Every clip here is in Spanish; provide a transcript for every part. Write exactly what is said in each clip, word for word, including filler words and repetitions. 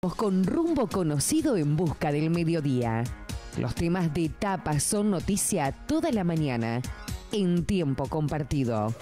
Con rumbo conocido en busca del mediodía. Los temas de tapa son noticia toda la mañana, en tiempo compartido.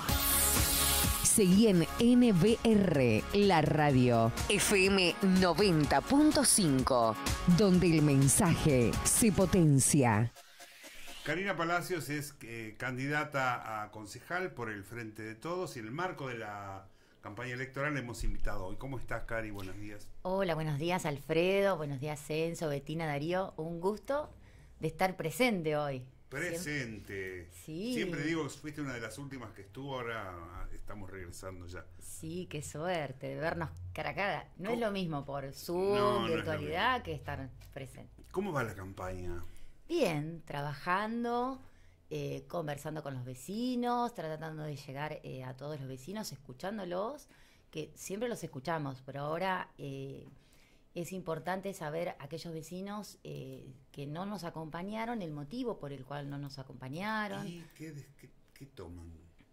Seguí en N V R, la radio, F M noventa punto cinco, donde el mensaje se potencia. Karina Palacios es eh, candidata a concejal por el Frente de Todos y en el marco de la campaña electoral le hemos invitado hoy. ¿Cómo estás, Cari? Buenos días. Hola, buenos días, Alfredo. Buenos días, Censo, Betina, Darío. Un gusto de estar presente hoy. Presente. Sí. Siempre digo que fuiste una de las últimas que estuvo, ahora estamos regresando ya. Sí, qué suerte de vernos cara a cara. No ¿Cómo? Es lo mismo por Zoom, No, no virtualidad, que estar presente. ¿Cómo va la campaña? Bien, trabajando, eh, conversando con los vecinos, tratando de llegar eh, a todos los vecinos, escuchándolos, que siempre los escuchamos, pero ahora eh, es importante saber a aquellos vecinos eh, que no nos acompañaron, el motivo por el cual no nos acompañaron. ¿Y qué, qué, qué toman?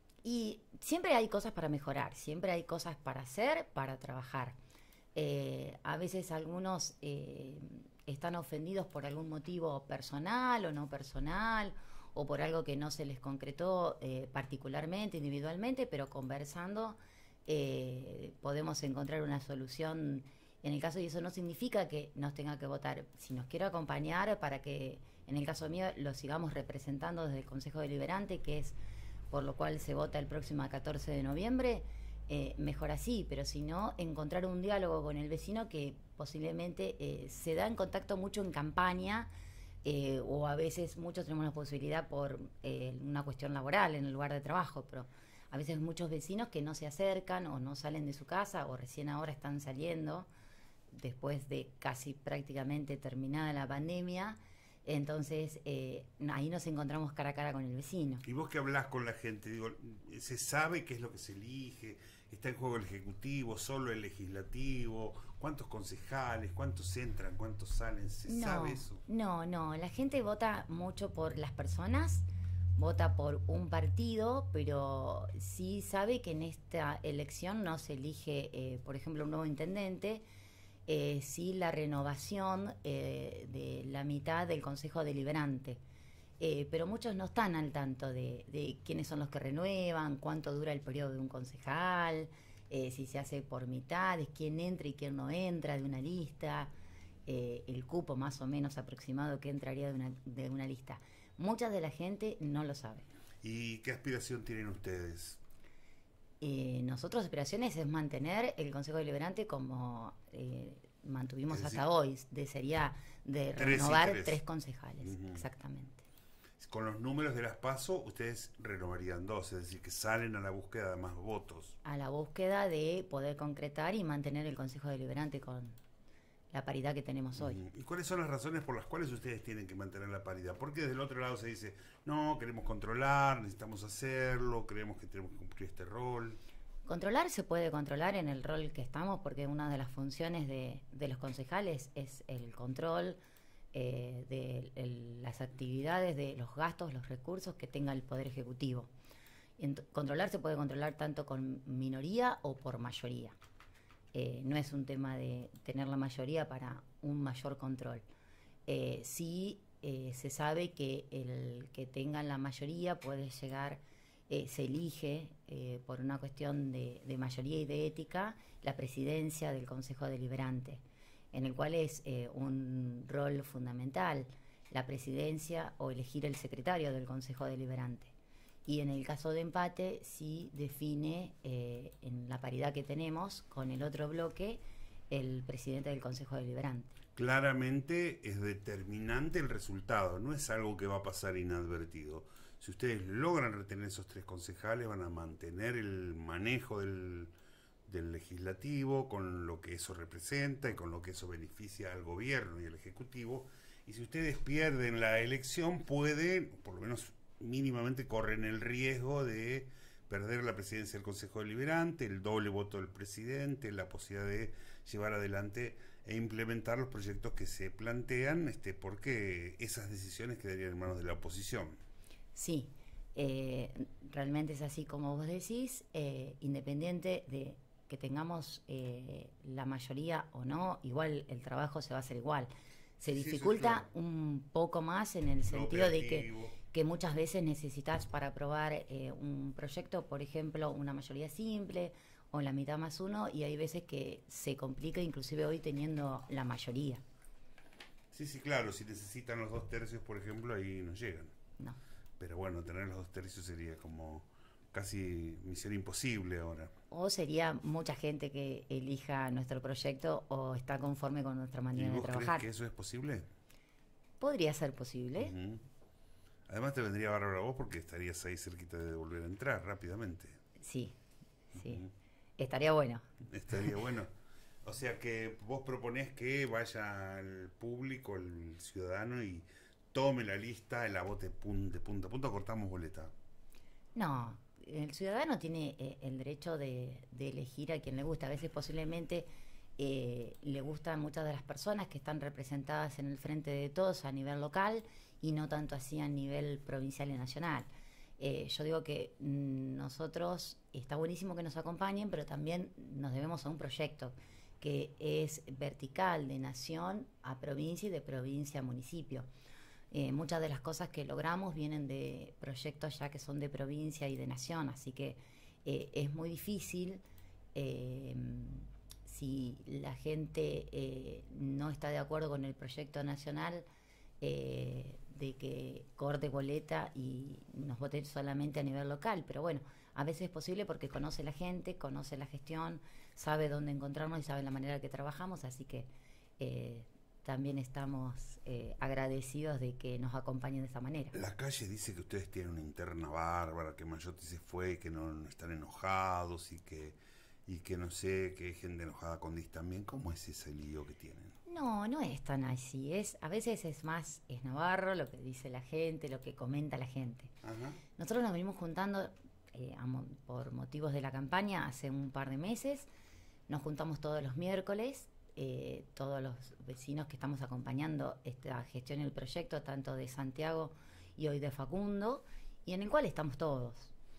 Y siempre hay cosas para mejorar, siempre hay cosas para hacer, para trabajar. Eh, a veces algunos eh, están ofendidos por algún motivo personal o no personal, o por algo que no se les concretó eh, particularmente, individualmente, pero conversando eh, podemos encontrar una solución. En el caso, y eso no significa que nos tenga que votar, si nos quiere acompañar para que, en el caso mío, lo sigamos representando desde el Consejo Deliberante, que es por lo cual se vota el próximo catorce de noviembre, eh, mejor así, pero si no, encontrar un diálogo con el vecino que posiblemente eh, se da en contacto mucho en campaña, eh, o a veces muchos tenemos la posibilidad por eh, una cuestión laboral en el lugar de trabajo, pero a veces muchos vecinos que no se acercan o no salen de su casa o recién ahora están saliendo después de casi prácticamente terminada la pandemia. Entonces eh, ahí nos encontramos cara a cara con el vecino. Y vos que hablás con la gente, digo, ¿se sabe qué es lo que se elige? ¿Está en juego el Ejecutivo, solo el Legislativo? ¿Cuántos concejales? ¿Cuántos entran? ¿Cuántos salen? ¿Se no, sabe eso? No, no, la gente vota mucho por las personas, vota por un partido, pero sí sabe que en esta elección no se elige, eh, por ejemplo, un nuevo intendente, eh, sí la renovación eh, de la mitad del Consejo Deliberante. Eh, pero muchos no están al tanto de, de quiénes son los que renuevan, cuánto dura el periodo de un concejal, eh, si se hace por mitades, quién entra y quién no entra de una lista, eh, el cupo más o menos aproximado que entraría de una, de una lista. Mucha de la gente no lo sabe. ¿Y qué aspiración tienen ustedes? Eh, nosotros aspiraciones es mantener el Consejo Deliberante como eh, mantuvimos Es decir, hasta hoy, de, sería de tres renovar tres. tres concejales, Uh-huh. exactamente. Con los números de las PASO, ustedes renovarían dos, es decir, que salen a la búsqueda de más votos. A la búsqueda de poder concretar y mantener el Consejo Deliberante con la paridad que tenemos hoy. ¿Y cuáles son las razones por las cuales ustedes tienen que mantener la paridad? Porque desde el otro lado se dice, no, queremos controlar, necesitamos hacerlo, creemos que tenemos que cumplir este rol. Controlar se puede controlar en el rol que estamos, porque una de las funciones de, de los concejales es el control eh, de el, las actividades, de los gastos, los recursos que tenga el Poder Ejecutivo. Ent- controlar se puede controlar tanto con minoría o por mayoría. Eh, no es un tema de tener la mayoría para un mayor control. Eh, sí eh, se sabe que el que tengan la mayoría puede llegar, eh, se elige eh, por una cuestión de, de mayoría y de ética la presidencia del Consejo Deliberante, en el cual es eh, un rol fundamental la presidencia o elegir el secretario del Consejo Deliberante. Y en el caso de empate sí define eh, en la paridad que tenemos con el otro bloque el presidente del Consejo Deliberante. Claramente es determinante el resultado, no es algo que va a pasar inadvertido. Si ustedes logran retener esos tres concejales, van a mantener el manejo del, del legislativo con lo que eso representa y con lo que eso beneficia al gobierno y al ejecutivo. Y si ustedes pierden la elección, pueden, por lo menos mínimamente corren el riesgo de perder la presidencia del Consejo Deliberante, el doble voto del presidente, la posibilidad de llevar adelante e implementar los proyectos que se plantean, este, porque esas decisiones quedarían en manos de la oposición. Sí, eh, realmente es así como vos decís, eh, independiente de que tengamos eh, la mayoría o no, igual el trabajo se va a hacer igual. Se Sí, dificulta eso es claro. un poco más en el Lo sentido de que, operativo. que muchas veces necesitas para aprobar eh, un proyecto, por ejemplo, una mayoría simple o la mitad más uno, y hay veces que se complica, inclusive hoy teniendo la mayoría. Sí, sí, claro, si necesitan los dos tercios, por ejemplo, ahí no llegan. No. Pero bueno, tener los dos tercios sería como casi misión imposible ahora. O sería mucha gente que elija nuestro proyecto o está conforme con nuestra ¿Y manera de vos crees trabajar. que eso es posible? Podría ser posible. Ujú. Además te vendría bárbaro a vos porque estarías ahí cerquita de volver a entrar rápidamente. Sí, sí. Ujú. Estaría bueno. Estaría bueno. O sea que vos proponés que vaya al público, el ciudadano, y tome la lista, la vote pun- de punta a punta, cortamos boleta. No, el ciudadano tiene eh, el derecho de, de elegir a quien le gusta. A veces posiblemente eh, le gustan muchas de las personas que están representadas en el frente de todos a nivel local y no tanto así a nivel provincial y nacional. Eh, yo digo que mm, nosotros, está buenísimo que nos acompañen, pero también nos debemos a un proyecto que es vertical, de nación a provincia y de provincia a municipio. Eh, muchas de las cosas que logramos vienen de proyectos ya que son de provincia y de nación, así que eh, es muy difícil eh, si la gente eh, no está de acuerdo con el proyecto nacional, eh, de que corte boleta y nos voten solamente a nivel local, pero bueno, a veces es posible porque conoce la gente, conoce la gestión, sabe dónde encontrarnos y sabe la manera que trabajamos, así que eh, también estamos eh, agradecidos de que nos acompañen de esta manera. La calle dice que ustedes tienen una interna bárbara, que Mayotte se fue, que no, no están enojados y que, y que no sé, que hay gente enojada con Dis también. ¿Cómo es ese lío que tienen? No, no es tan así. Es, a veces es más, es Navarro, lo que dice la gente, lo que comenta la gente. Ajá. Nosotros nos venimos juntando eh, a mo- por motivos de la campaña hace un par de meses. Nos juntamos todos los miércoles, eh, todos los vecinos que estamos acompañando esta gestión y el proyecto, tanto de Santiago y hoy de Facundo, y en el cual estamos todos.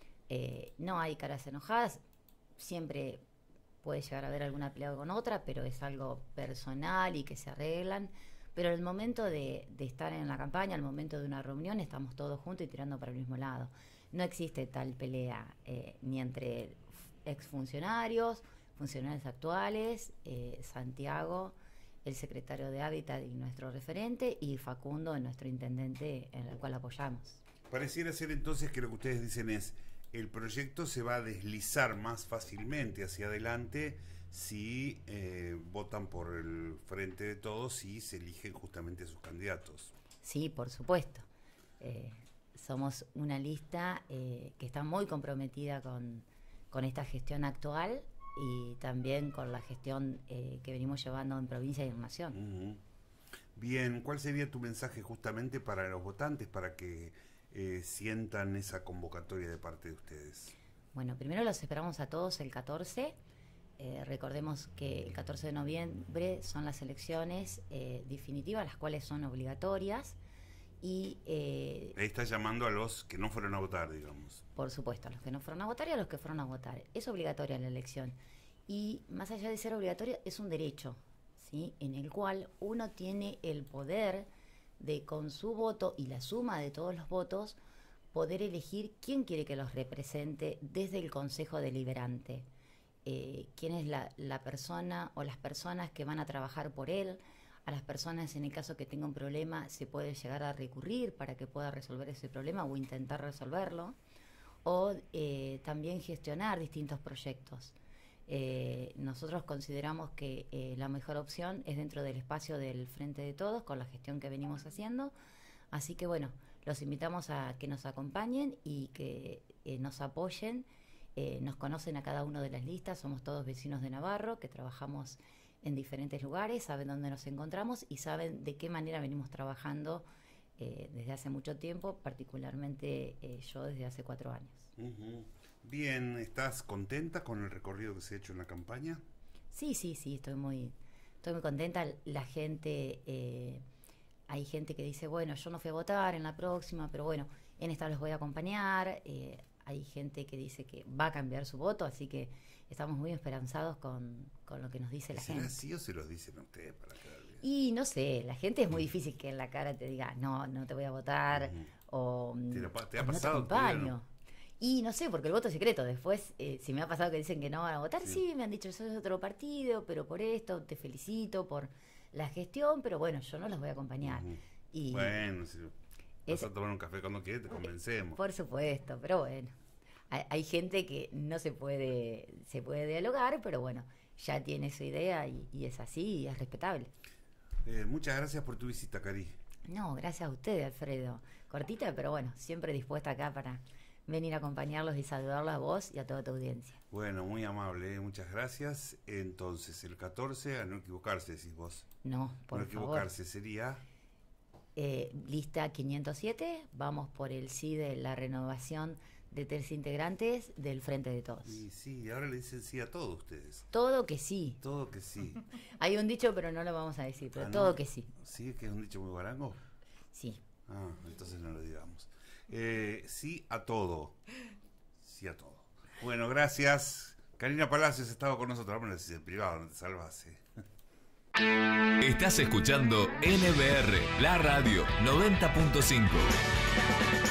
Eh, no hay caras enojadas, siempre puede llegar a haber alguna pelea con otra, pero es algo personal y que se arreglan. Pero en el momento de, de estar en la campaña, al momento de una reunión, estamos todos juntos y tirando para el mismo lado. No existe tal pelea eh, ni entre exfuncionarios, funcionarios actuales, eh, Santiago, el secretario de Hábitat y nuestro referente, y Facundo, nuestro intendente, en el cual apoyamos. Pareciera ser entonces que lo que ustedes dicen es, el proyecto se va a deslizar más fácilmente hacia adelante si eh, votan por el Frente de Todos y se eligen justamente a sus candidatos. Sí, por supuesto. Eh, somos una lista eh, que está muy comprometida con, con esta gestión actual y también con la gestión eh, que venimos llevando en provincia y en nación. Uh-huh. Bien, ¿cuál sería tu mensaje justamente para los votantes para que eh, sientan esa convocatoria de parte de ustedes? Bueno, primero los esperamos a todos el catorce. Eh, recordemos que el catorce de noviembre son las elecciones eh, definitivas, las cuales son obligatorias. Y eh, Ahí está llamando a los que no fueron a votar, digamos. por supuesto, a los que no fueron a votar y a los que fueron a votar. Es obligatoria la elección. Y más allá de ser obligatoria, es un derecho, ¿sí? En el cual uno tiene el poder de, con su voto y la suma de todos los votos, poder elegir quién quiere que los represente desde el Consejo Deliberante. Eh, quién es la, la persona o las personas que van a trabajar por él. A las personas, en el caso que tenga un problema, se puede llegar a recurrir para que pueda resolver ese problema o intentar resolverlo, o eh, también gestionar distintos proyectos. Eh, nosotros consideramos que eh, la mejor opción es dentro del espacio del Frente de Todos, con la gestión que venimos haciendo. Así que bueno, los invitamos a que nos acompañen y que eh, nos apoyen. Eh, nos conocen a cada uno de las listas, somos todos vecinos de Navarro, que trabajamos en diferentes lugares, saben dónde nos encontramos y saben de qué manera venimos trabajando eh, desde hace mucho tiempo, particularmente eh, yo desde hace cuatro años. Uh-huh. Bien, ¿estás contenta con el recorrido que se ha hecho en la campaña? Sí, sí, sí, estoy muy, estoy muy contenta. La gente, eh, hay gente que dice, bueno, yo no fui a votar en la próxima, pero bueno, en esta los voy a acompañar. Eh, hay gente que dice que va a cambiar su voto, así que estamos muy esperanzados con, con lo que nos dice la ¿Será gente. así o se los dicen a ustedes para quedar bien? Y no sé, la gente es muy difícil que en la cara te diga, no, no te voy a votar, Ujú. o ¿Te, lo pa- te ha o pasado? no te todavía acompaño. no? Y no sé, porque el voto es secreto. Después, eh, si me ha pasado que dicen que no van a votar, Sí. sí, me han dicho, sos de otro partido, pero por esto te felicito por la gestión, pero bueno, yo no los voy a acompañar. Ujú. Y Bueno, si vas es- a tomar un café cuando quieras, te convencemos. por supuesto, pero bueno, hay, hay gente que no se puede, se puede dialogar, pero bueno, ya tiene su idea y, y es así y es respetable. Eh, muchas gracias por tu visita, Cari. No, gracias a usted, Alfredo. Cortita, pero bueno, siempre dispuesta acá para venir a acompañarlos y saludarlos a vos y a toda tu audiencia. Bueno, muy amable, eh, muchas gracias. Entonces, el catorce, a no equivocarse, decís vos. No, por no favor. equivocarse sería... Eh, lista quinientos siete, vamos por el sí de la renovación de tres integrantes del Frente de Todos. Y sí, ahora le dicen sí a todos ustedes. Todo que sí. Todo que sí. Hay un dicho, pero no lo vamos a decir, pero Ah, ¿no? todo que sí. ¿Sí? ¿Que es un dicho muy guarango? Sí. Ah, entonces no lo digamos. Eh, sí a todo. Sí a todo. Bueno, gracias. Karina Palacios estaba con nosotros. Vamos a decir en privado, no te salvas. eh. Estás escuchando N B R, la radio noventa punto cinco.